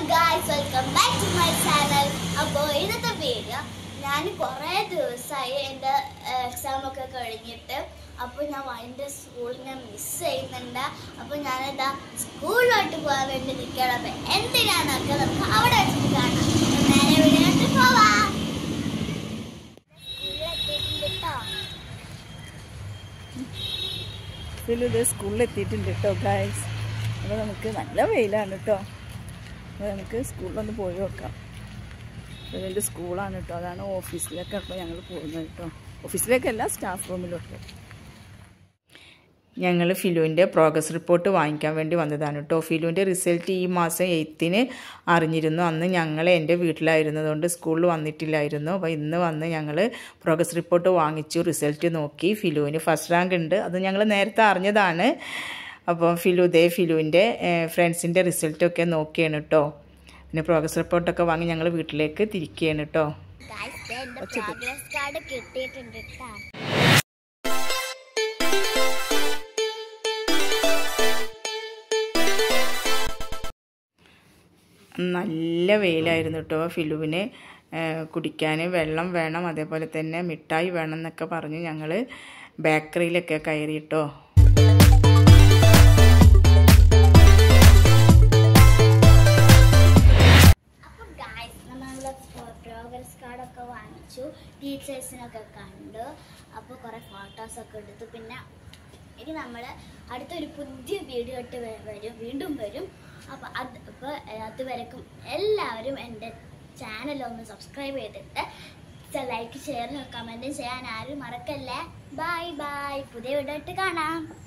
guys, welcome back to my channel. അപ്പോൾ ഇന്നത്തെ video ഞാൻ കുറേ ദിവസമായി എൻ്റെ എക്സാമൊക്കെ കഴിഞ്ഞിട്ട് അപ്പോൾ ഞാൻ എൻ്റെ സ്കൂളിനെ മിസ് ചെയ്യുന്നുണ്ട്. അപ്പോൾ ഞാനിതാ സ്കൂളിലോട്ട് പോകാൻ വേണ്ടി നിൽക്കണം. അപ്പോൾ എന്തിനാണെന്നൊക്കെ നമുക്ക് അവിടെ വെച്ചിട്ട് കാണാം. നേരെ വീഡിയോട്ട് പോവാം. സ്കൂളിലെത്തിയിട്ടുണ്ട് കേട്ടോ ഗായ്സ്. അപ്പോൾ നമുക്ക് നല്ല വെയിലാണ് കേട്ടോ. അപ്പോൾ നമുക്ക് സ്കൂളിലൊന്ന് പോയി നോക്കാം. ഇതിൻ്റെ സ്കൂളാണ് കേട്ടോ. അതാണ് ഓഫീസിലേക്കാണ് ഇപ്പോൾ ഞങ്ങൾ പോകുന്നത് കേട്ടോ. ഓഫീസിലേക്കല്ല, സ്റ്റാഫ് റൂമിലോട്ട്. ഞങ്ങൾ ഫിലുവിൻ്റെ പ്രോഗ്രസ് റിപ്പോർട്ട് വാങ്ങിക്കാൻ വേണ്ടി വന്നതാണ് കേട്ടോ. ഫിലുവിൻ്റെ റിസൾട്ട് ഈ മാസം 8-ന് അറിഞ്ഞിരുന്നു. അന്ന് ഞങ്ങൾ എൻ്റെ വീട്ടിലായിരുന്നതുകൊണ്ട് സ്കൂളിൽ വന്നിട്ടില്ലായിരുന്നു. അപ്പോൾ ഇന്ന് വന്ന് ഞങ്ങൾ പ്രോഗ്രസ് റിപ്പോർട്ട് വാങ്ങിച്ചു. റിസൾട്ട് നോക്കി. ഫിലുവിന് ഫസ്റ്റ് റാങ്ക് ഉണ്ട്. അത് ഞങ്ങൾ നേരത്തെ അറിഞ്ഞതാണ്. അപ്പോൾ ഫിലുവിൻ്റെ ഫ്രണ്ട്സിൻ്റെ റിസൾട്ടൊക്കെ നോക്കിയാണ് കേട്ടോ. പിന്നെ പ്രോഗ്രസ് റിപ്പോർട്ടൊക്കെ വാങ്ങി ഞങ്ങൾ വീട്ടിലേക്ക് തിരിക്കുകയാണ് കേട്ടോ. നല്ല വെയിലായിരുന്നു കേട്ടോ. ഫിലുവിന് കുടിക്കാൻ വെള്ളം വേണം, അതേപോലെ തന്നെ മിഠായി വേണം എന്നൊക്കെ പറഞ്ഞ് ഞങ്ങൾ ബേക്കറിയിലൊക്കെ കയറി കേട്ടോ. പ്രോഗ്രസ് കാർഡൊക്കെ വാങ്ങിച്ചു, ടീച്ചേഴ്സിനൊക്കെ കണ്ടു. അപ്പോൾ കുറേ ഫോട്ടോസൊക്കെ എടുത്തു. പിന്നെ ഇനി നമ്മൾ അടുത്തൊരു പുതിയ വീഡിയോ ഇട്ട് വീണ്ടും വരും. അപ്പോൾ അതുവരെക്കും എല്ലാവരും എൻ്റെ ചാനലൊന്ന് സബ്സ്ക്രൈബ് ചെയ്തിട്ട് ലൈക്ക് ഷെയർ കമൻറ്റ് ചെയ്യാൻ ആരും മറക്കല്ലേ. Bye bye. പുതിയ വീഡിയോ ഇട്ട് കാണാം.